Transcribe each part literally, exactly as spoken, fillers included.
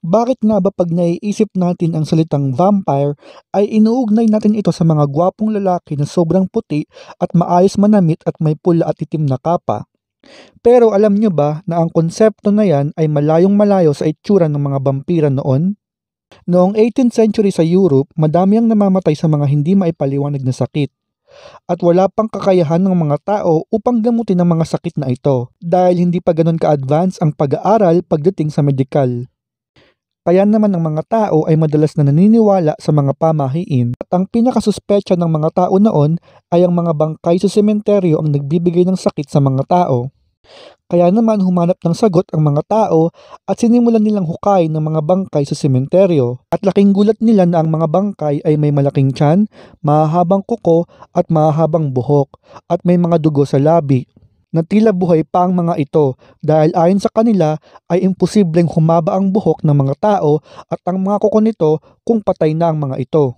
Bakit nga ba 'pag naiisip natin ang salitang vampire ay inuugnay natin ito sa mga gwapong lalaki na sobrang puti at maayos manamit at may pula at itim na kapa? Pero alam nyo ba na ang konsepto na yan ay malayong malayo sa itsura ng mga bampira noon? Noong eighteenth century sa Europe, madami ang namamatay sa mga hindi maipaliwanag na sakit. At wala pang kakayahan ng mga tao upang gamutin ang mga sakit na ito dahil hindi pa ganun ka-advance ang pag-aaral pagdating sa medikal. Kaya naman ang mga tao ay madalas na naniniwala sa mga pamahiin at ang pinakasuspecha ng mga tao noon ay ang mga bangkay sa sementeryo ang nagbibigay ng sakit sa mga tao. Kaya naman humanap ng sagot ang mga tao at sinimulan nilang hukayin ng mga bangkay sa sementeryo at laking gulat nila na ang mga bangkay ay may malaking tiyan, mahahabang kuko at mahahabang buhok at may mga dugo sa labi na tila buhay pa ang mga ito dahil ayon sa kanila ay imposibleng humaba ang buhok ng mga tao at ang mga kuko nito kung patay na ang mga ito.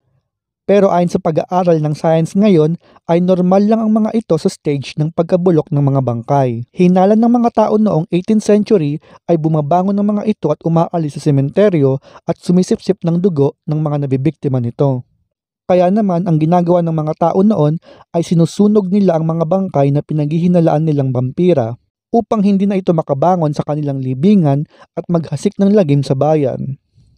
Pero ayon sa pag-aaral ng science ngayon ay normal lang ang mga ito sa stage ng pagkabulok ng mga bangkay. Hinalan ng mga tao noong eighteenth century ay bumabangon ng mga ito at umaalis sa sementeryo at sumisipsip ng dugo ng mga nabibiktima nito. Kaya naman ang ginagawa ng mga tao noon ay sinusunog nila ang mga bangkay na pinaghihinalaan nilang vampira upang hindi na ito makabangon sa kanilang libingan at maghasik ng lagim sa bayan.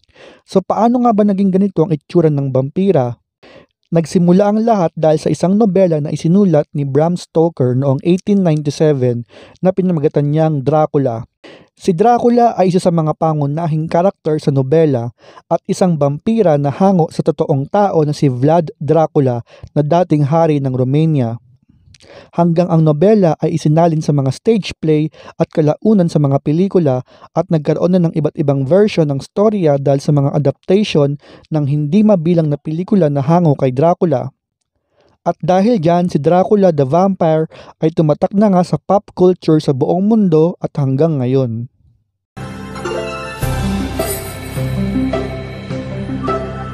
So paano nga ba naging ganito ang itsura ng vampira? Nagsimula ang lahat dahil sa isang nobela na isinulat ni Bram Stoker noong eighteen ninety-seven na pinamagatan niyang Dracula. Si Dracula ay isa sa mga pangunahing karakter sa nobela at isang vampira na hango sa totoong tao na si Vlad Dracula na dating hari ng Romania. Hanggang ang nobela ay isinalin sa mga stage play at kalaunan sa mga pelikula at nagkaroon na ng iba't ibang version ng storya dahil sa mga adaptation ng hindi mabilang na pelikula na hango kay Dracula. At dahil dyan, si Dracula the Vampire ay tumatak na nga sa pop culture sa buong mundo at hanggang ngayon.